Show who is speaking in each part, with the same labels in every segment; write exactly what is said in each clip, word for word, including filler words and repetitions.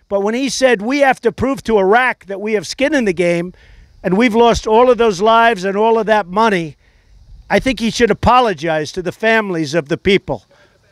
Speaker 1: But when he said we have to prove to Iraq that we have skin in the game and we've lost all of those lives and all of that money, I think he should apologize to the families of the people.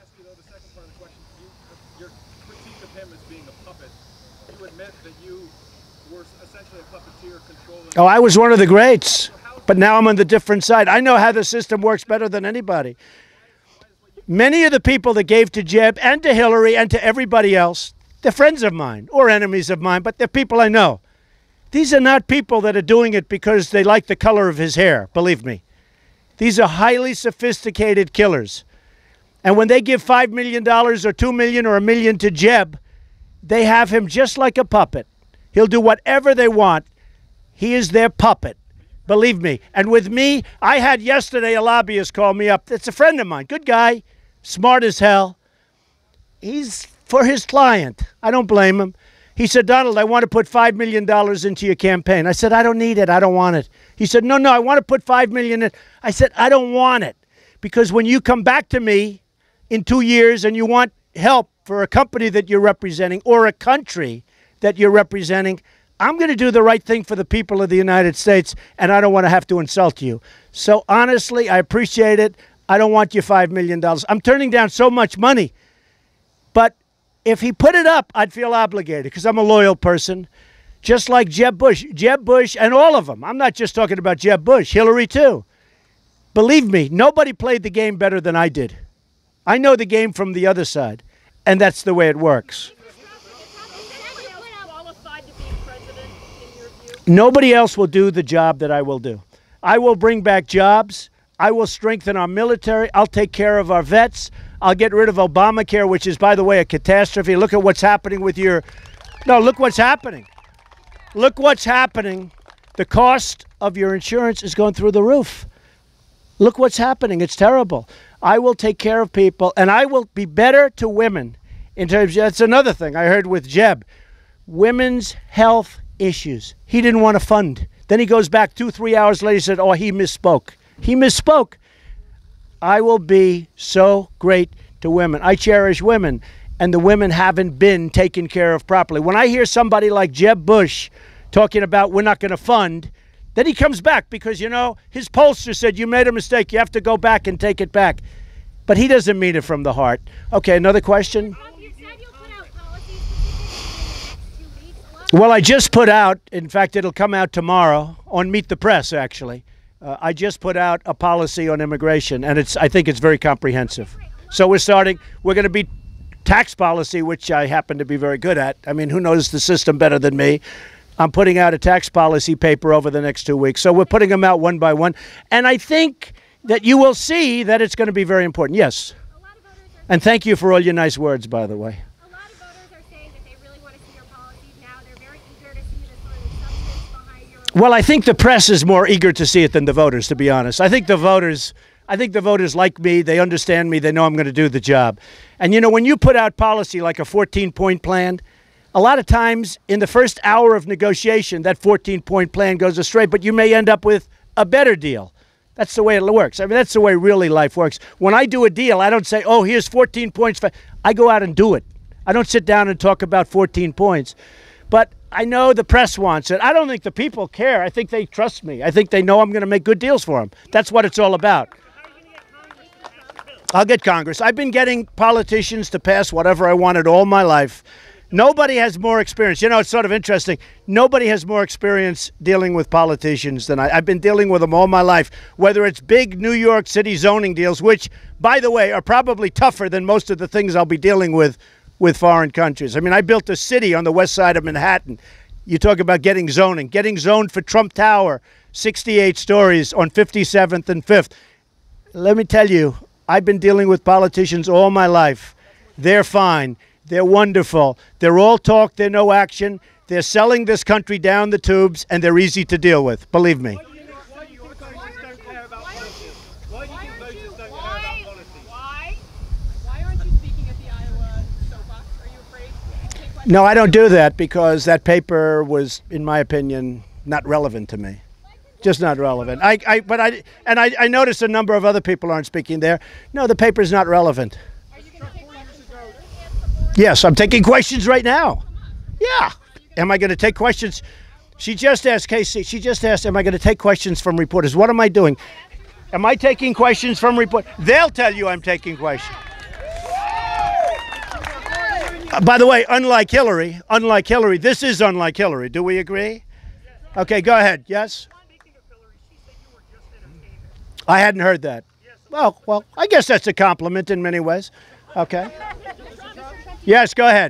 Speaker 1: Oh, I was one of the greats, but now I'm on the different side. I know how the system works better than anybody. Many of the people that gave to Jeb and to Hillary and to everybody else, they're friends of mine or enemies of mine, but they're people I know. These are not people that are doing it because they like the color of his hair, believe me. These are highly sophisticated killers. And when they give five million dollars or two million dollars or a million to Jeb, they have him just like a puppet. He'll do whatever they want. He is their puppet, believe me. And with me, I had yesterday a lobbyist call me up. It's a friend of mine, good guy, smart as hell. He's for his client. I don't blame him. He said, Donald, I want to put five million dollars into your campaign. I said, I don't need it. I don't want it. He said, no, no, I want to put five million dollars in. I said, I don't want it. Because when you come back to me in two years and you want help for a company that you're representing or a country that you're representing, I'm going to do the right thing for the people of the United States, and I don't want to have to insult you. So honestly, I appreciate it. I don't want your five million dollars. I'm turning down so much money. But if he put it up, I'd feel obligated because I'm a loyal person, just like Jeb Bush. Jeb Bush and all of them. I'm not just talking about Jeb Bush, Hillary too. Believe me, nobody played the game better than I did. I know the game from the other side, and that's the way it works. Nobody else will do the job that I will do. I will bring back jobs. I will strengthen our military. I'll take care of our vets. I'll get rid of Obamacare, which is, by the way, a catastrophe. Look at what's happening with your... No, look what's happening. Look what's happening. The cost of your insurance is going through the roof. Look what's happening. It's terrible. I will take care of people, and I will be better to women. In terms, that's another thing I heard with Jeb. Women's health issues. He didn't want to fund. Then he goes back two, three hours later, he said, oh, he misspoke. He misspoke. I will be so great to women. I cherish women, and the women haven't been taken care of properly. When I hear somebody like Jeb Bush talking about we're not going to fund, then he comes back because, you know, his pollster said you made a mistake. You have to go back and take it back. But he doesn't mean it from the heart. Okay, another question? Well, I just put out, in fact, it'll come out tomorrow on Meet the Press, actually. Uh, I just put out a policy on immigration, and it's I think it's very comprehensive. So we're starting, we're going to be tax policy, which I happen to be very good at. I mean, who knows the system better than me? I'm putting out a tax policy paper over the next two weeks. So we're putting them out one by one. And I think that you will see that it's going to be very important. Yes. And thank you for all your nice words, by the way. Well, I think the press is more eager to see it than the voters, to be honest. I think the voters, I think the voters like me. They understand me. They know I'm going to do the job. And, you know, when you put out policy like a fourteen-point plan, a lot of times in the first hour of negotiation, that fourteen-point plan goes astray, but you may end up with a better deal. That's the way it works. I mean, that's the way really life works. When I do a deal, I don't say, oh, here's fourteen points. I go out and do it. I don't sit down and talk about fourteen points. But I know the press wants it. I don't think the people care. I think they trust me. I think they know I'm going to make good deals for them. That's what it's all about. I'll get Congress. I've been getting politicians to pass whatever I wanted all my life. Nobody has more experience. You know, it's sort of interesting. Nobody has more experience dealing with politicians than I. I've been dealing with them all my life, whether it's big New York City zoning deals, which, by the way, are probably tougher than most of the things I'll be dealing with with foreign countries. I mean, I built a city on the west side of Manhattan. You talk about getting zoning. Getting zoned for Trump Tower, sixty-eight stories on fifty-seventh and fifth. Let me tell you, I've been dealing with politicians all my life. They're fine. They're wonderful. They're all talk. They're no action. They're selling this country down the tubes, and they're easy to deal with. Believe me. No, I don't do that because that paper was, in my opinion, not relevant to me. Just not relevant. I, I, but I, and I, I noticed a number of other people aren't speaking there. No, the paper's not relevant. Yes, I'm taking questions right now. Yeah. Am I going to take questions? She just asked, Casey, she just asked, am I going to take questions from reporters? What am I doing? Am I taking questions from reporters? They'll tell you I'm taking questions. Uh, by the way, unlike Hillary, unlike Hillary, this is unlike Hillary. Do we agree? Okay, go ahead. Yes? I hadn't heard that. Well, well, I guess that's a compliment in many ways. Okay. Yes, go ahead.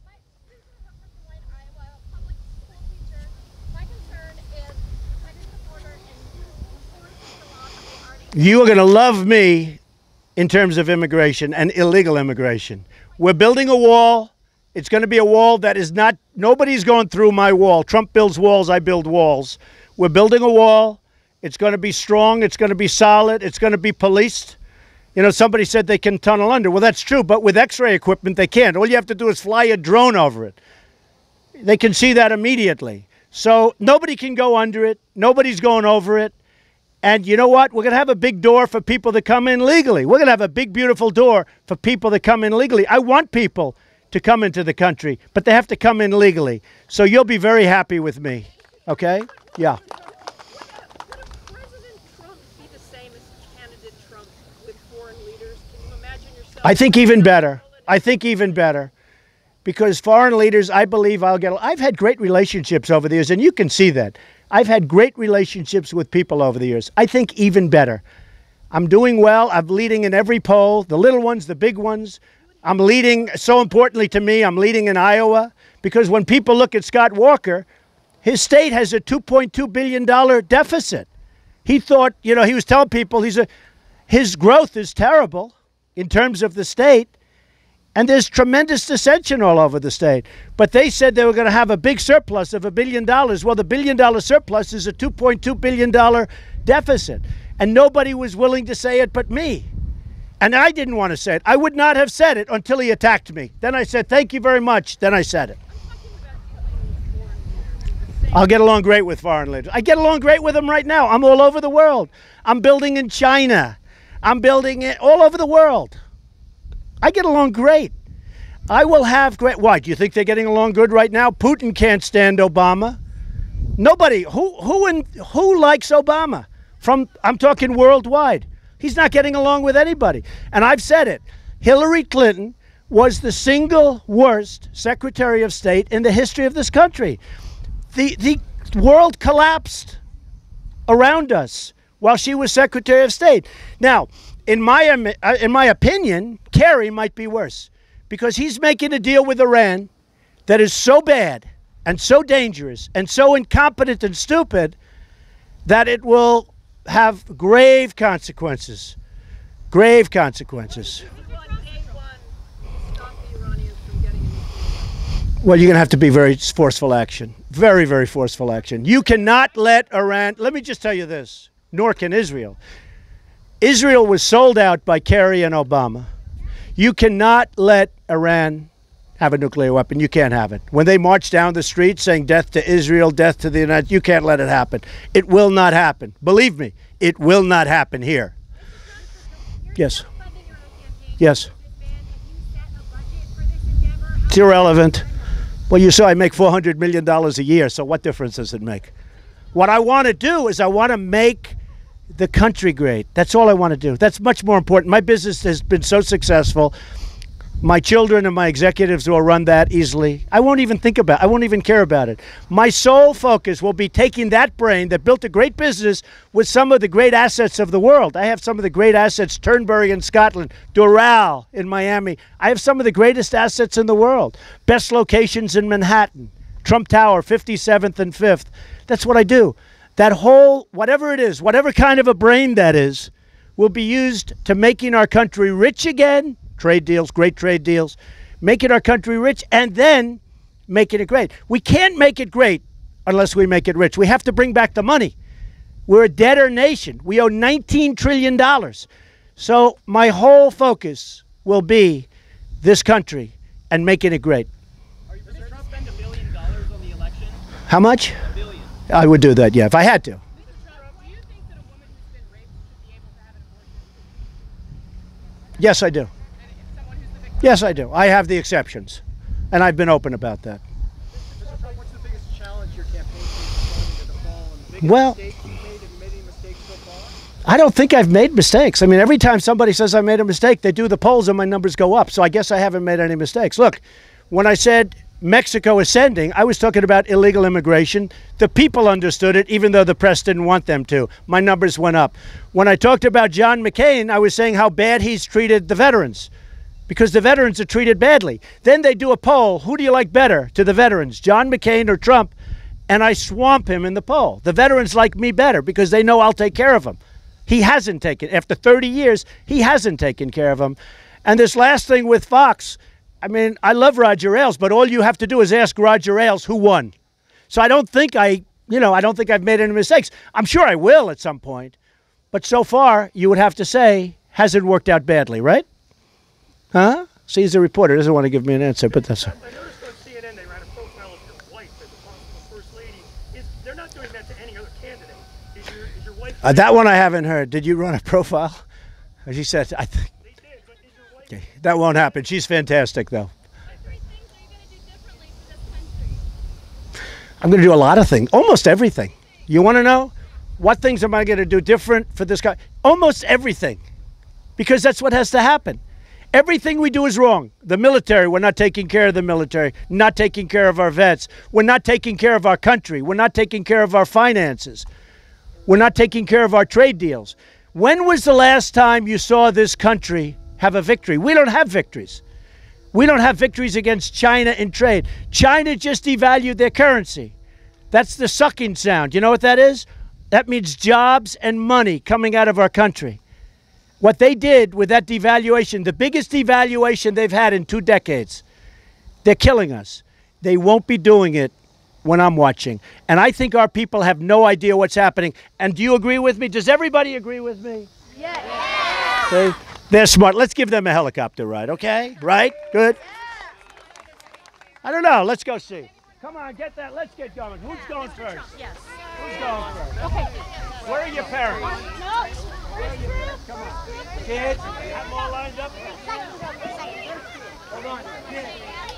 Speaker 1: You are going to love me in terms of immigration and illegal immigration. We're building a wall. It's going to be a wall that is not, nobody's going through my wall. Trump builds walls, I build walls. We're building a wall. It's going to be strong. It's going to be solid. It's going to be policed. You know, somebody said they can tunnel under. Well, that's true, but with X-ray equipment, they can't. All you have to do is fly a drone over it. They can see that immediately. So nobody can go under it. Nobody's going over it. And you know what? We're going to have a big door for people that come in legally. We're going to have a big, beautiful door for people that come in legally. I want people to come into the country, but they have to come in legally. So you'll be very happy with me. Okay? Yeah.
Speaker 2: Would President Trump be the same as candidate Trump with foreign leaders? Can you imagine yourself?
Speaker 1: I think even better. I think even better. Because foreign leaders, I believe I'll get... I've had great relationships over the years, and you can see that. I've had great relationships with people over the years. I think even better. I'm doing well. I'm leading in every poll, the little ones, the big ones. I'm leading, so importantly to me, I'm leading in Iowa. Because when people look at Scott Walker, his state has a two point two billion dollar deficit. He thought, you know, he was telling people he's a, his growth is terrible in terms of the state. And there's tremendous dissension all over the state. But they said they were going to have a big surplus of a billion dollars. Well, the billion dollar surplus is a two point two billion dollar deficit. And nobody was willing to say it but me. And I didn't want to say it. I would not have said it until he attacked me. Then I said, thank you very much. Then I said it. I'll get along great with foreign leaders. I get along great with them right now. I'm all over the world. I'm building in China. I'm building it all over the world. I get along great. I will have great... Why? Do you think they're getting along good right now? Putin can't stand Obama. Nobody. Who who in, who likes Obama? From I'm talking worldwide. He's not getting along with anybody. And I've said it. Hillary Clinton was the single worst Secretary of State in the history of this country. The the world collapsed around us while she was Secretary of State. Now, in my in my opinion, Kerry might be worse because he's making a deal with Iran that is so bad and so dangerous and so incompetent and stupid that it will have grave consequences. Grave consequences. Well, you're going to have to be very forceful action. Very, very forceful action. You cannot let Iran... Let me just tell you this, nor can Israel. Israel was sold out by Kerry and Obama. You cannot let Iran have a nuclear weapon. You can't have it. When they march down the street saying death to Israel, death to the United States, you can't let it happen. It will not happen. Believe me, it will not happen here. Yes. Yes. It's irrelevant. Well, you saw I make four hundred million dollars a year, so what difference does it make? What I want to do is I want to make the country great. That's all I want to do. That's much more important. My business has been so successful. My children and my executives will run that easily. I won't even think about it. I won't even care about it. My sole focus will be taking that brain that built a great business with some of the great assets of the world. I have some of the great assets, Turnberry in Scotland, Doral in Miami. I have some of the greatest assets in the world. Best locations in Manhattan, Trump Tower, fifty-seventh and fifth. That's what I do. That whole, whatever it is, whatever kind of a brain that is, will be used to making our country rich again. Trade deals, great trade deals, making our country rich, and then making it great. We can't make it great unless we make it rich. We have to bring back the money. We're a debtor nation. We owe nineteen trillion dollars. So my whole focus will be this country and making it great.
Speaker 3: Are you prepared to spend a billion dollars on the election?
Speaker 1: How much?
Speaker 3: A billion.
Speaker 1: I would do that, yeah, if I had to. Yes, I do. Yes, I do. I have the exceptions, and I've been open about that. Well, I don't think I've made mistakes. I mean, every time somebody says I made a mistake, they do the polls and my numbers go up. So I guess I haven't made any mistakes. Look, when I said Mexico is sending, I was talking about illegal immigration. The people understood it, even though the press didn't want them to. My numbers went up. When I talked about John McCain, I was saying how bad he's treated the veterans, because the veterans are treated badly. Then they do a poll. Who do you like better to the veterans, John McCain or Trump? And I swamp him in the poll. The veterans like me better because they know I'll take care of them. He hasn't taken, after thirty years, he hasn't taken care of them. And this last thing with Fox, I mean, I love Roger Ailes, but all you have to do is ask Roger Ailes who won. So I don't think I, you know, I don't think I've made any mistakes. I'm sure I will at some point. But so far, you would have to say, hasn't worked out badly, right? Huh? See, he's a reporter. Doesn't want to give me an answer, but that's...
Speaker 3: I noticed on C N N they ran a profile of your wife as a possible first lady. Is, they're not doing that to any other candidate. Is your, is your wife...
Speaker 1: Uh, that one I haven't heard. Did you run a profile? As you said, I think...
Speaker 3: They did, but is your wife...
Speaker 1: Okay, that won't happen. She's fantastic, though.
Speaker 2: Three things are you going to do differently for this country?
Speaker 1: I'm going to do a lot of things, almost everything. You want to know? What things am I going to do different for this guy? Almost everything, because that's what has to happen. Everything we do is wrong. The military, we're not taking care of the military, not taking care of our vets. We're not taking care of our country. We're not taking care of our finances. We're not taking care of our trade deals. When was the last time you saw this country have a victory? We don't have victories. We don't have victories against China in trade. China just devalued their currency. That's the sucking sound. You know what that is? That means jobs and money coming out of our country. What they did with that devaluation, the biggest devaluation they've had in two decades, they're killing us. They won't be doing it when I'm watching. And I think our people have no idea what's happening. And do you agree with me? Does everybody agree with me?
Speaker 2: Yes.
Speaker 1: Okay. They're smart. Let's give them a helicopter ride, okay? Right? Good. I don't know. Let's go see. Come on, get that. Let's get going. Who's going first?
Speaker 2: Yes.
Speaker 1: Who's going first?
Speaker 2: Okay.
Speaker 1: Where are your parents?
Speaker 2: No.
Speaker 1: Where are your parents? Come on. Kids, have them all lined up. Hold on. Kids.